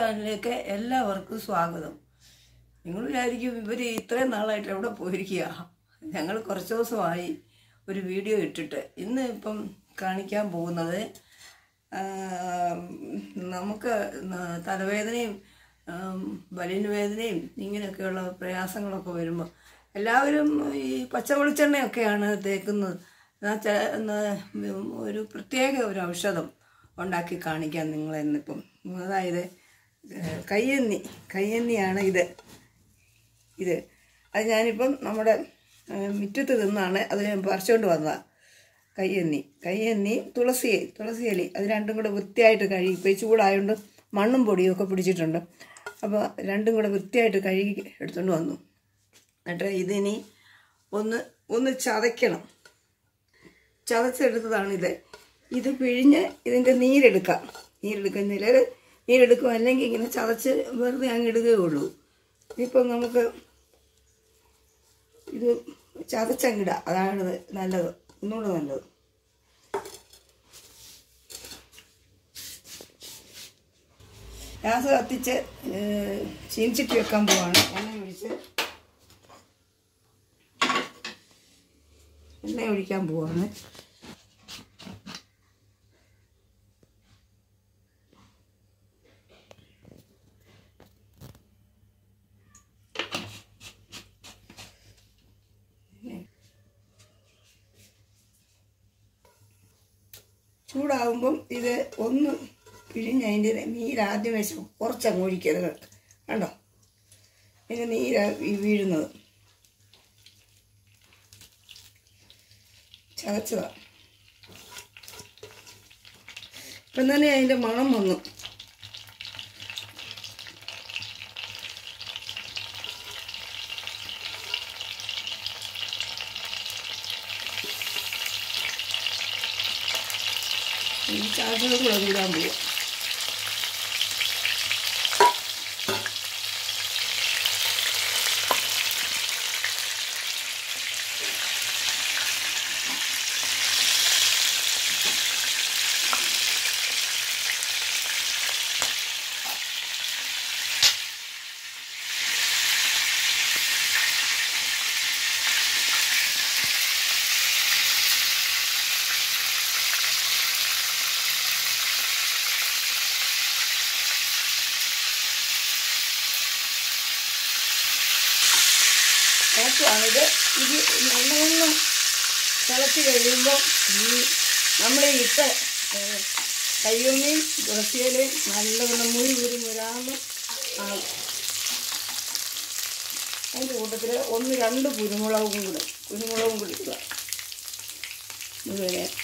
ചാനലിലേക്ക് എല്ലാവർക്കും സ്വാഗതം. നിങ്ങൾ വിചാരിക്കും ഇവർ ഇത്രയും നാളായിട്ട് എവിടെ പോയിരിക്കുക? ഞങ്ങൾ കുറച്ച് ദിവസമായി ഒരു വീഡിയോ ഇട്ടിട്ട്. ഇന്ന് ഇപ്പം കാണിക്കാൻ പോകുന്നത് നമുക്ക് തലവേദനയും വലിയ വേദനയും ഇങ്ങനെയൊക്കെയുള്ള പ്രയാസങ്ങളൊക്കെ വരുമ്പോൾ എല്ലാവരും ഈ പച്ചവെളിച്ചെണ്ണയൊക്കെയാണ് തേക്കുന്നത്. ഒരു പ്രത്യേക ഒരു ഔഷധം ഉണ്ടാക്കി കാണിക്കാം നിങ്ങളെന്നിപ്പം. അതായത് കയ്യന്നിയാണ് ഇത് അത് ഞാനിപ്പം നമ്മുടെ മുറ്റത്ത് നിന്നാണ് അത് ഞാൻ പറിച്ചുകൊണ്ട് വന്നതാണ്. കയ്യന്നി തുളസിയലി അത് രണ്ടും കൂടെ വൃത്തിയായിട്ട് കഴുകി. ഇപ്പോൾ ചൂടായതുകൊണ്ട് മണ്ണും പൊടിയും ഒക്കെ പിടിച്ചിട്ടുണ്ട്. അപ്പോൾ രണ്ടും കൂടെ വൃത്തിയായിട്ട് കഴുകി എടുത്തുകൊണ്ട് വന്നു. എന്നിട്ട് ഇതിനി ഒന്ന് ചതയ്ക്കണം. ചതച്ചെടുത്തതാണിത്. ഇത് പിഴിഞ്ഞ് ഇതിൻ്റെ നീരെടുക്കാം. നീരെടുക്കും, അല്ലെങ്കിൽ ഇങ്ങനെ ചതച്ച് വെറുതെ അങ്ങ് ഇടുകയുള്ളൂ. ഇപ്പം നമുക്ക് ഇത് ചതച്ചങ്ങിടുക, അതാണ് നല്ലത്, ഒന്നുകൂടെ നല്ലത്. ഗ്യാസ് കത്തിച്ച് ചീനിച്ചിട്ട് വെക്കാൻ പോവാണ്. എണ്ണ ഒഴിക്കാൻ പോവാണ്. ചൂടാകുമ്പം ഇത് ഒന്ന് പിഴിഞ്ഞ് അതിൻ്റെ നീരാദ്യം വെച്ച് കുറച്ചങ്ങ് ഒഴിക്കരുത്. കണ്ടോ, അതിൻ്റെ നീരാ വീഴുന്നത്. ചതച്ചതാണ്. ഇപ്പം തന്നെ അതിൻ്റെ മണം വന്നു. ഈ ചാച്ചത് കൂടെ കൂടാൻ പോകും. ഇത് നല്ലവണ്ണം തിളച്ച് കഴിയുമ്പോൾ നമ്മൾ ഇട്ട കയ്യൊന്നിയും തുളസിയിലയും നല്ലവണ്ണം മുരാന്ന് ആകും. അതിൻ്റെ കൂട്ടത്തിൽ 1-2 കുരുമുളകും കൂടി ഇടുക. മുഴുവനെ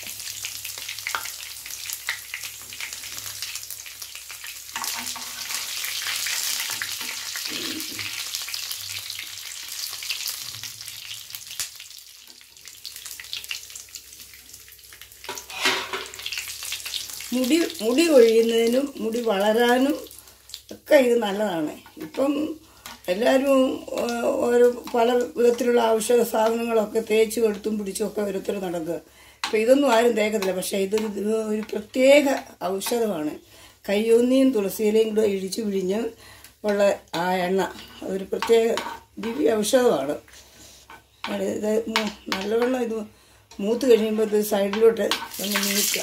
മുടി കൊഴിയുന്നതിനും മുടി വളരാനും ഒക്കെ ഇത് നല്ലതാണ്. ഇപ്പം എല്ലാവരും പല വിധത്തിലുള്ള ഔഷധ സാധനങ്ങളൊക്കെ തേച്ച് കൊടുത്തും പിടിച്ചുമൊക്കെ ഓരോരുത്തർ നടക്കുക. ഇപ്പം ഇതൊന്നും ആരും തേക്കത്തില്ല. പക്ഷേ ഒരു പ്രത്യേക ഔഷധമാണ്. കയ്യൊന്നിയും തുളസിയിലയും കൂടെ ഇടിച്ചു പിഴിഞ്ഞ് ഉള്ള ആ എണ്ണ അതൊരു പ്രത്യേക ദിവ്യ ഔഷധമാണ്. ഇത് നല്ലവണ്ണം ഇത് മൂത്ത് കഴിയുമ്പോൾ ഇത് സൈഡിലോട്ട് ഒന്ന് നീക്കുക.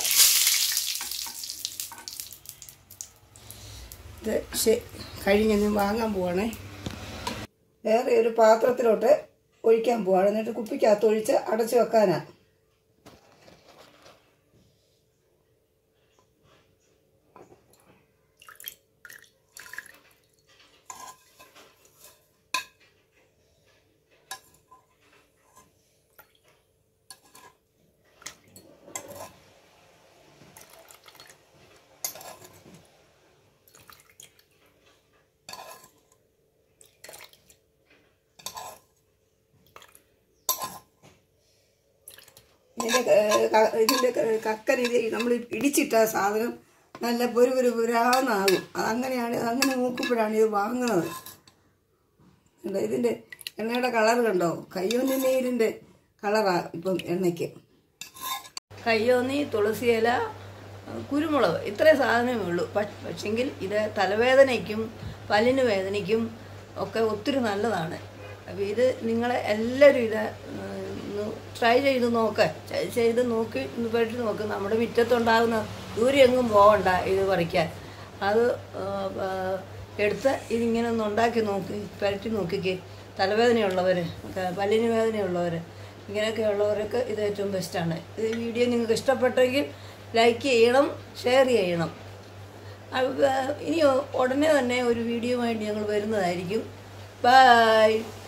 കഴിഞ്ഞ് വാങ്ങാൻ പോവാണേ. വേറെ ഒരു പാത്രത്തിലോട്ട് ഒഴിക്കാൻ പോവാണ്. എന്നിട്ട് കുപ്പിക്കകത്ത് ഒഴിച്ച് അടച്ചു വെക്കാനാണ്. ഇതിൻ്റെ കക്കൻ ഇത് നമ്മൾ ഇടിച്ചിട്ട സാധനം നല്ല പുരാന്നാകും. അങ്ങനെ നോക്കുമ്പോഴാണ് ഇത് വാങ്ങുന്നത്. ഇതിൻ്റെ എണ്ണയുടെ കളർ കണ്ടോ? കയ്യൊന്നി നീരിൻ്റെ കളറാണ് ഇപ്പം എണ്ണയ്ക്ക്. കയ്യൊന്നി, തുളസിയില, കുരുമുളക്, ഇത്രയും സാധനമേ ഉള്ളൂ. പക്ഷെങ്കിൽ ഇത് തലവേദനയ്ക്കും പല്ലിന് വേദനയ്ക്കും ഒക്കെ ഒത്തിരി നല്ലതാണ്. അപ്പോൾ ഇത് നിങ്ങളെ എല്ലാവരും ഇത് ട്രൈ ചെയ്ത് നോക്കി പെട്ടി നോക്ക്. നമ്മുടെ മുറ്റത്തുണ്ടാകുന്ന ദൂരെ എങ്ങും പോകണ്ട ഇത് പറിക്കാൻ. അത് എടുത്ത് ഇതിങ്ങനെ ഒന്ന് ഉണ്ടാക്കി നോക്കി പുരട്ടി നോക്കിക്ക്. തലവേദനയുള്ളവർ, പല്ലിന് വേദനയുള്ളവർ, ഇങ്ങനെയൊക്കെ ഉള്ളവർക്ക് ഇത് ഏറ്റവും ബെസ്റ്റാണ്. ഈ വീഡിയോ നിങ്ങൾക്ക് ഇഷ്ടപ്പെട്ടെങ്കിൽ ലൈക്ക് ചെയ്യണം, ഷെയർ ചെയ്യണം. ഇനി ഉടനെ തന്നെ ഒരു വീഡിയോ ആയിട്ട് ഞങ്ങൾ വരുന്നതായിരിക്കും. ബൈ.